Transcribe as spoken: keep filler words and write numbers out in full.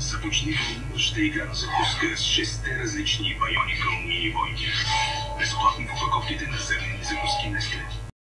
Започни вълнуваща игра на закуска с шестте различни Bionicle мини бойки. Безплатно в опаковките на зелени закуски Nestlé.